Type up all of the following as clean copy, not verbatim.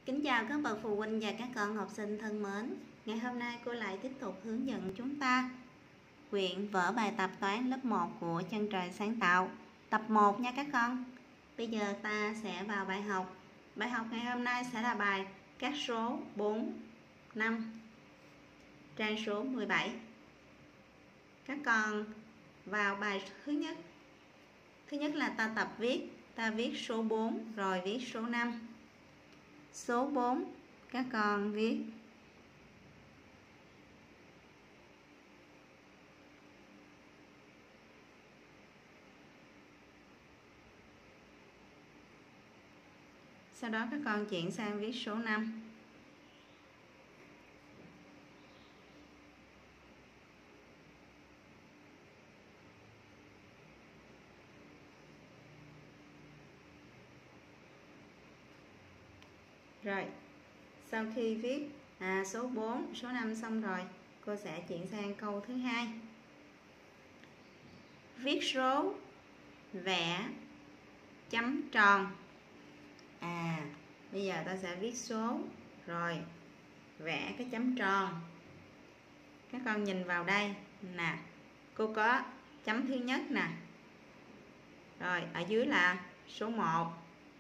Kính chào các bậc phụ huynh và các con học sinh thân mến. Ngày hôm nay cô lại tiếp tục hướng dẫn chúng ta quyển vở bài tập toán lớp 1 của Chân Trời Sáng Tạo, tập 1 nha các con. Bây giờ ta sẽ vào bài học. Bài học ngày hôm nay sẽ là bài các số 4, 5, trang số 17. Các con vào bài thứ nhất. Thứ nhất là ta tập viết, ta viết số 4 rồi viết số 5. Số 4 các con viết sau đó các con chuyển sang viết số 5. Rồi, sau khi viết số 4, số 5 xong rồi, cô sẽ chuyển sang câu thứ hai. Viết số, vẽ chấm tròn. Bây giờ ta sẽ viết số rồi vẽ cái chấm tròn. Các con nhìn vào đây nè, cô có chấm thứ nhất nè. Rồi, ở dưới là số 1.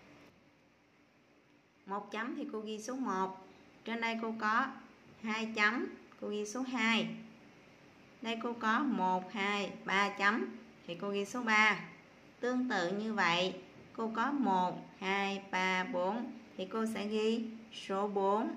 Một chấm thì cô ghi số 1. Trên đây cô có 2 chấm, cô ghi số 2. Đây cô có 1, 2, 3 chấm thì cô ghi số 3. Tương tự như vậy, cô có 1, 2, 3, 4 thì cô sẽ ghi số 4.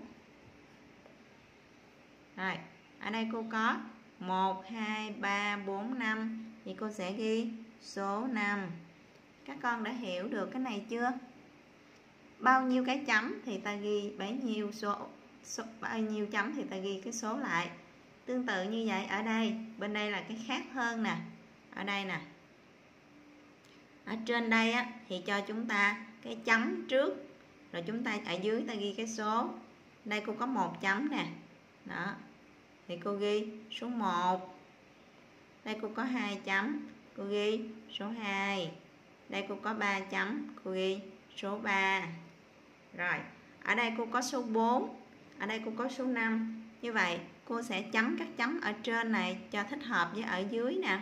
Rồi, ở đây cô có 1, 2, 3, 4, 5 thì cô sẽ ghi số 5. Các con đã hiểu được cái này chưa? Bao nhiêu cái chấm thì ta ghi bấy nhiêu bao nhiêu chấm thì ta ghi cái số lại. Tương tự như vậy ở đây, bên đây là cái khác hơn nè. Ở đây nè. Ở trên đây á thì cho chúng ta cái chấm trước, rồi chúng ta ở dưới ta ghi cái số. Đây cô có 1 chấm nè. Đó. Thì cô ghi số 1. Đây cô có 2 chấm, cô ghi số 2. Đây cô có 3 chấm, cô ghi số 3. Rồi, ở đây cô có số 4, ở đây cô có số 5. Như vậy, cô sẽ chấm các chấm ở trên này cho thích hợp với ở dưới nè.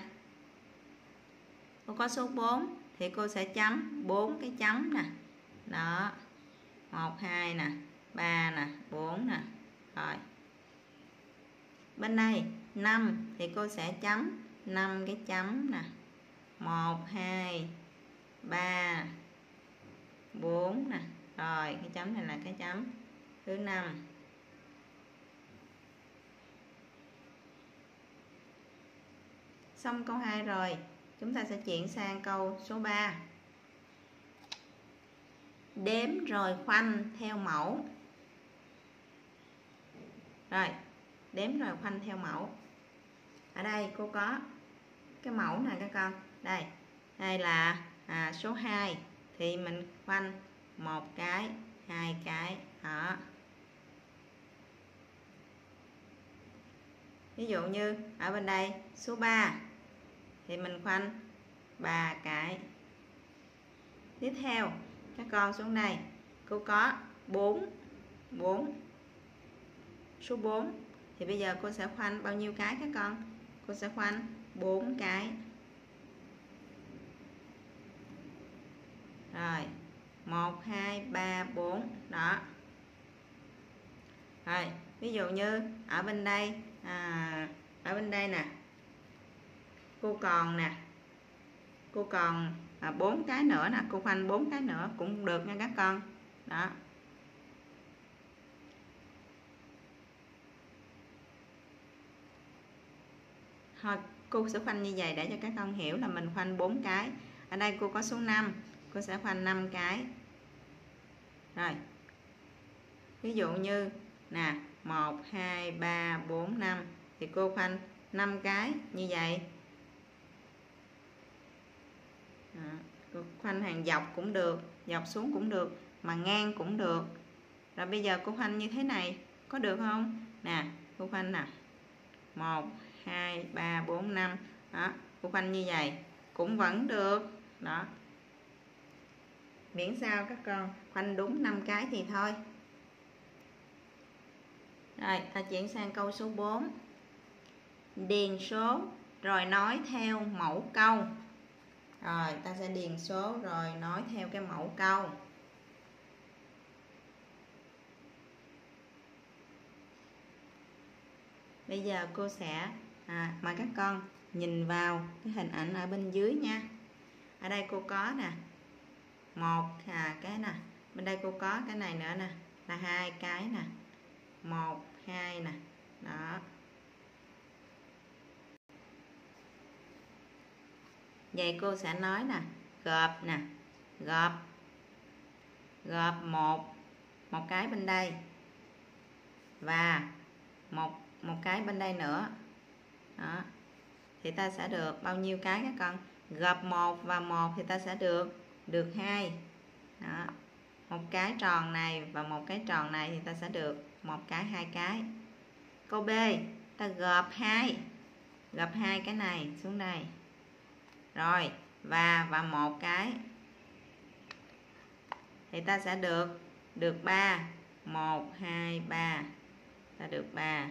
Cô có số 4 thì cô sẽ chấm 4 cái chấm nè. Đó. 1, 2 nè, 3 nè, 4 nè. Rồi. Bên đây 5 thì cô sẽ chấm 5 cái chấm nè. 1, 2, 3, 4 nè. Rồi, cái chấm này là cái chấm thứ 5. Xong câu 2 rồi, chúng ta sẽ chuyển sang câu số 3. Đếm rồi khoanh theo mẫu. Rồi, đếm rồi khoanh theo mẫu. Ở đây cô có cái mẫu nè các con. Đây, đây là số 2 thì mình khoanh 1 cái, 2 cái. Đó. Ví dụ như ở bên đây số 3 thì mình khoanh 3 cái. Tiếp theo các con xuống đây, cô có 4. Số 4 thì bây giờ cô sẽ khoanh bao nhiêu cái các con? Cô sẽ khoanh 4 cái. Rồi, 1, 2, 3, 4. Đó. Rồi, ví dụ như ở bên đây nè. Cô còn nè. Cô còn 4 cái nữa nè, cô khoanh 4 cái nữa cũng được nha các con. Đó. Thôi, cô sẽ khoanh như vậy để cho các con hiểu là mình khoanh 4 cái. Ở đây cô có số 5, cô sẽ khoanh 5 cái. Rồi. Ví dụ như nè, 1, 2, 3, 4, 5 thì cô khoanh 5 cái như vậy. Đó. Cô khoanh hàng dọc cũng được, dọc xuống cũng được, mà ngang cũng được. Rồi bây giờ cô khoanh như thế này có được không? Nè, cô khoanh nè. 1, 2, 3, 4, 5. Đó, cô khoanh như vậy cũng vẫn được. Đó. Miễn sao các con khoanh đúng 5 cái thì thôi. Rồi, ta chuyển sang câu số 4. Điền số rồi nói theo mẫu câu. Rồi, ta sẽ điền số rồi nói theo cái mẫu câu. Bây giờ cô sẽ mời các con nhìn vào cái hình ảnh ở bên dưới nha. Ở đây cô có nè, một cái nè, bên đây cô có cái này nữa nè, là 2 cái nè, 1, 2 nè, đó. Vậy cô sẽ nói nè, gộp nè, gộp một cái bên đây và một cái bên đây nữa. Đó. Thì ta sẽ được bao nhiêu cái các con? Gộp 1 và 1 thì ta sẽ được 2. Đó. Một cái tròn này và một cái tròn này thì ta sẽ được một cái, 2 cái. Câu B, ta gộp 2 cái này xuống đây. Rồi, và một cái thì ta sẽ được 3. 1 2 3. Ta được 3.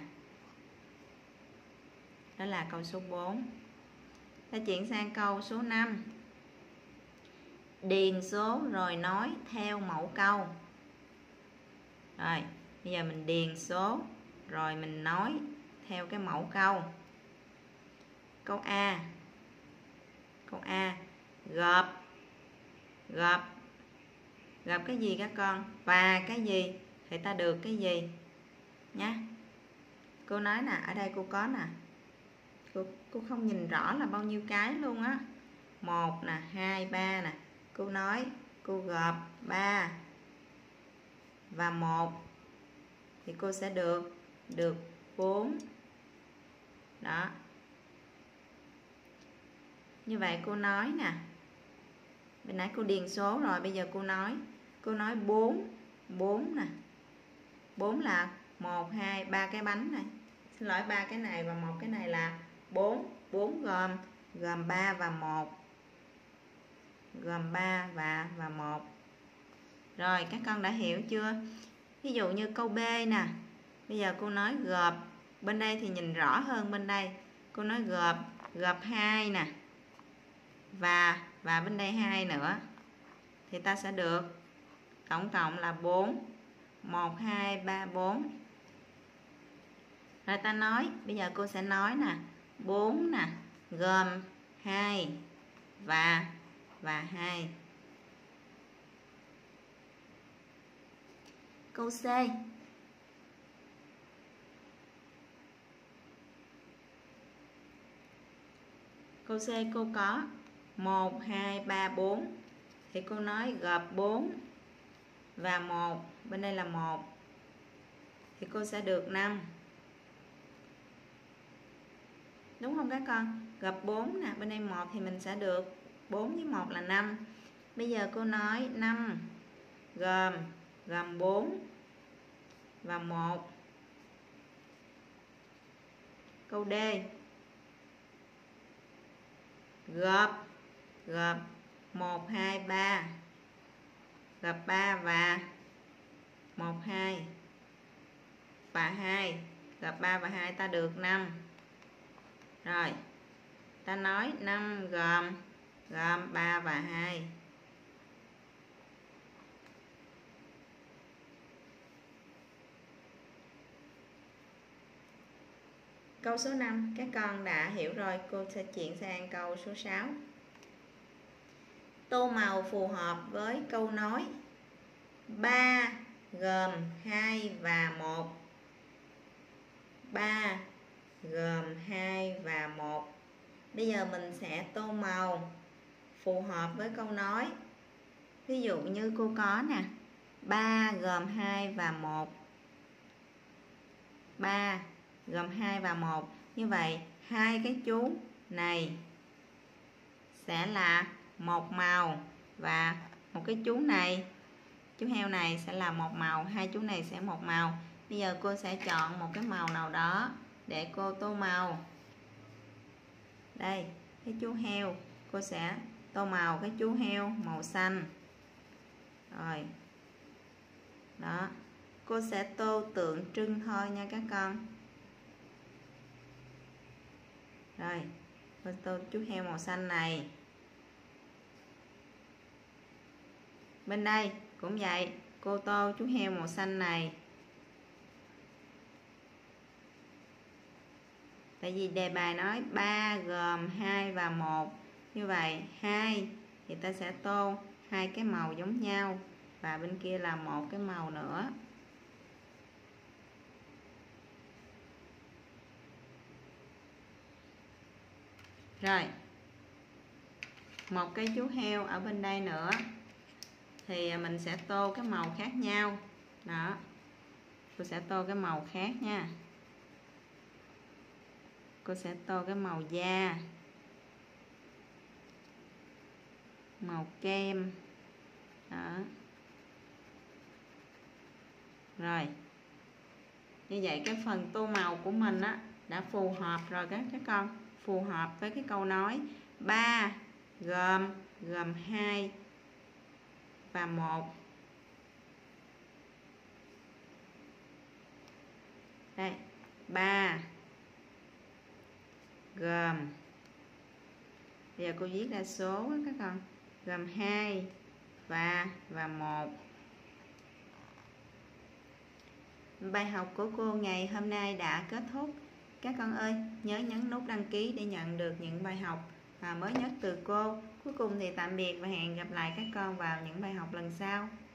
Đó là câu số 4. Ta chuyển sang câu số 5. Điền số rồi nói theo mẫu câu. Rồi, bây giờ mình điền số rồi mình nói theo cái mẫu câu. Câu A. Gộp cái gì các con? Và cái gì thì ta được cái gì nhé. Cô nói nè, ở đây cô có nè, cô không nhìn rõ là bao nhiêu cái luôn á. 1 nè, 2, 3 nè. Cô nói cô gộp 3 và 1 thì cô sẽ được 4. Đó. Như vậy cô nói nè, bên nãy cô điền số rồi, bây giờ cô nói 4 nè. 4 là 1 2 3 cái bánh này. Xin lỗi, 3 cái này và một cái này là 4. 4 gồm 3 và 1. Gồm 3 và 1. Rồi, các con đã hiểu chưa? Ví dụ như câu B nè. Bây giờ cô nói gộp, bên đây thì nhìn rõ hơn bên đây. Cô nói gộp 2 nè. Và bên đây 2 nữa. Thì ta sẽ được tổng cộng là 4. 1 2 3 4. Rồi ta nói, bây giờ cô sẽ nói nè, 4 nè, gồm 2 và 2. Câu C. Câu C cô có 1 2 3 4 thì cô nói gộp 4 và 1, bên đây là 1 thì cô sẽ được 5. Đúng không các con? Gộp 4 nè, bên đây 1 thì mình sẽ được 4 với 1 là 5. Bây giờ cô nói 5 gồm 4 và 1. Câu D. Gộp 1 2 3. Gộp 3 và 1 2 và 2. Gộp 3 và 2 ta được 5. Rồi, ta nói 5 gồm 3 và 2. Câu số 5 các con đã hiểu rồi, cô sẽ chuyển sang câu số 6. Tô màu phù hợp với câu nói 3 gồm 2 và 1. 3 gồm 2 và 1. Bây giờ mình sẽ tô màu phù hợp với câu nói. Ví dụ như cô có nè, 3 gồm 2 và 1. 3 gồm 2 và 1. Như vậy hai cái chú này sẽ là một màu và một cái chú này, chú heo này sẽ là một màu, hai chú này sẽ một màu. Bây giờ cô sẽ chọn một cái màu nào đó để cô tô màu. Đây, cái chú heo, cô sẽ tô màu cái chú heo màu xanh. Rồi. Đó. Cô sẽ tô tượng trưng thôi nha các con. Rồi, cô tô chú heo màu xanh này. Bên đây cũng vậy, cô tô chú heo màu xanh này. Tại vì đề bài nói 3 gồm 2 và 1. Như vậy 2 thì ta sẽ tô hai cái màu giống nhau, và bên kia là một cái màu nữa. Rồi, một cái chú heo ở bên đây nữa thì mình sẽ tô cái màu khác nhau. Đó, cô sẽ tô cái màu khác nha. Cô sẽ tô cái màu da, màu kem. Đó. Rồi, như vậy cái phần tô màu của mình á đã phù hợp rồi các con, phù hợp với cái câu nói 3 gồm 2 và 1. Đây, 3 gồm, bây giờ cô viết ra số đó các con, gồm 2 và 1. Bài học của cô ngày hôm nay đã kết thúc. Các con ơi, nhớ nhấn nút đăng ký để nhận được những bài học mới nhất từ cô. Cuối cùng thì tạm biệt và hẹn gặp lại các con vào những bài học lần sau.